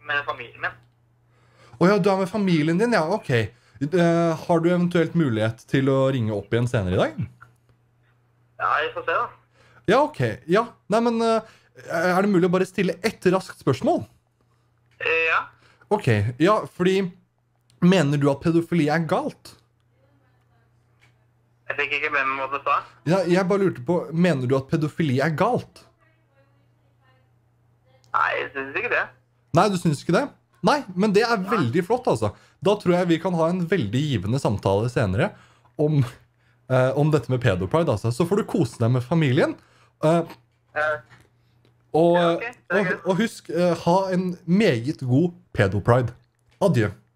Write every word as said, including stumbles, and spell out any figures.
med familien min. Åja, du er med familien din, ja, ok. Eh, har du eventuelt mulighet til å ringe opp igjen senere i dag? Ja, vi får se da. Ja, ok. Ja, nei, men eh, er det mulig å bare stille ett raskt spørsmål? Eh, Ja, Ok, ja, fordi mener du at pedofili er galt? jeg fikk ikke med meg hva du sa. Ja, jeg bare lurte på, mener du at pedofili er galt? Nei, jeg synes ikke det. Nei, du synes ikke det? Nei, men det er veldig flott, altså. Da tror jeg vi kan ha en veldig givende samtale senere om, eh, om dette med pedopride, altså. Så får du kose deg med familien. Eh, Eh, og, Ja, ok, det er og, greit. og husk, eh, ha en meget god pedopride. Adjø.